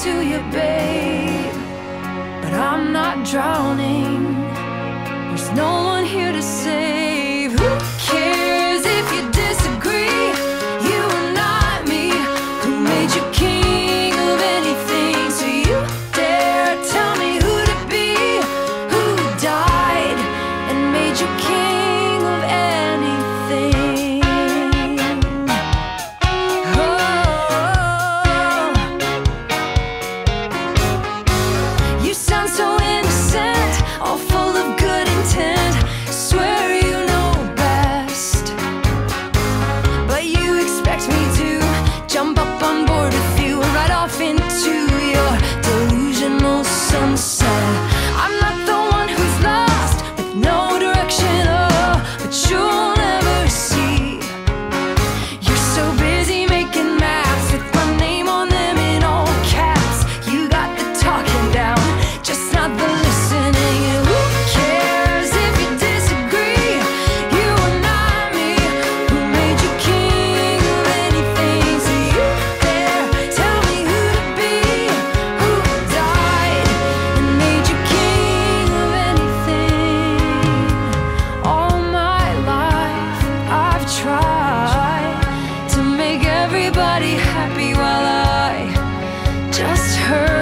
to you, babe, but I'm not drowning. There's no one here to save. Who cares if you disagree? You are not me. Who made you king of anything? So you dare tell me who to be? Who died and made you king of anything? Oh, you sound so innocent, all full of good intent. Swear you know best, but you expect me to jump up on board with you and ride off into your delusional sunset. I'm not the one who's lost with no direction, oh, but you'll never see. You're so busy making maps with my name on them in all caps. You got the talking down, just not the listening. And who cares if you disagree? You are not me. Who made you king of anything? So you dare tell me who to be? Who died and made you king of anything? All my life I've tried to make everybody happy while I just hurt